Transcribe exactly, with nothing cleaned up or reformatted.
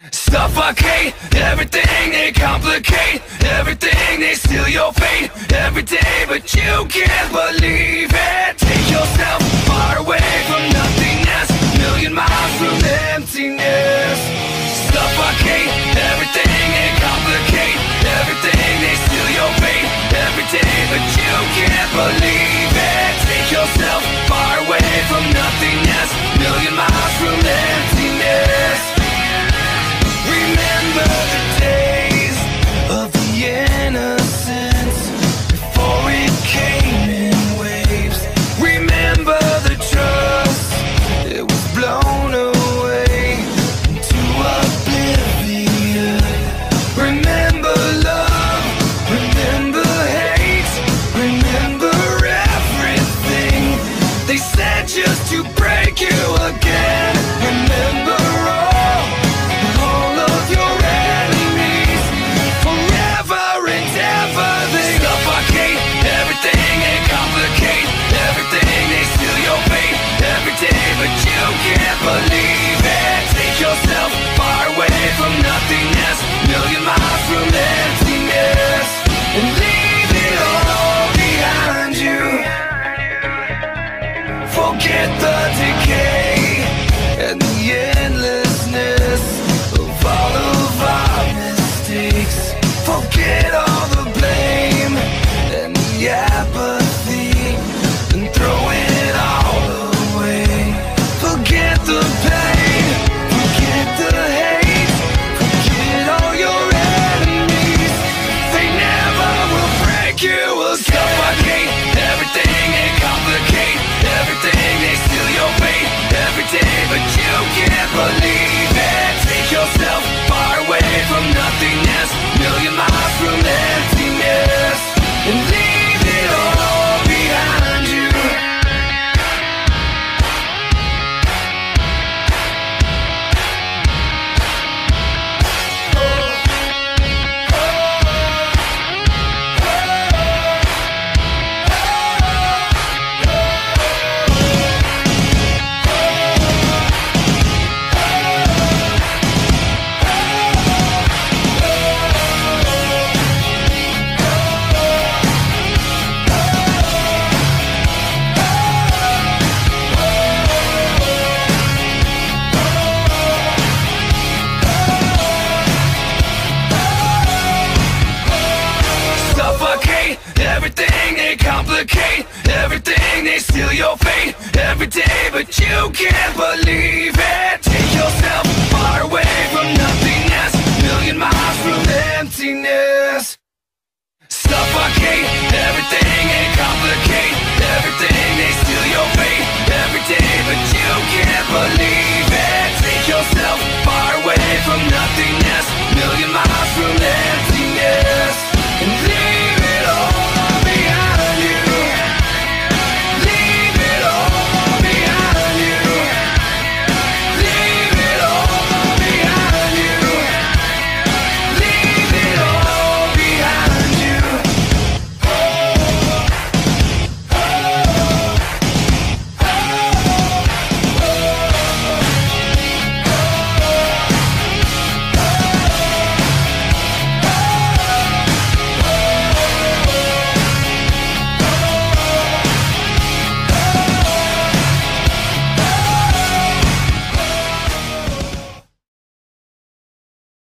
Suffocate everything, they complicate everything, they steal your fate every day, but you can't believe it. Take yourself far away from nothingness, million miles from emptiness. Suffocate everything, they complicate everything, they steal your fate every day, but you can't believe it. Take yourself far away from nothingness, million miles from emptiness. Remember the days of the innocence before it came in waves. Remember the trust, it was blown away into oblivion. Remember love, remember hate, remember everything they said just to break you again. Remember believe it. Take yourself far away from nothingness, million miles from emptiness, and leave it all behind you. Forget the decay and the endlessness of all of our mistakes. Forget all the blame and the apathy, and throw it all away. Forget the pain, forget the hate, forget all your enemies, they never will break you again. Suffocate everything and complicate everything, they steal your fate every day, but you can't believe it. Take yourself far away from nothingness, million miles from emptiness, and leave it all behind you. Suffocate everything, they complicate everything, they steal your fate every day, but you can't believe it.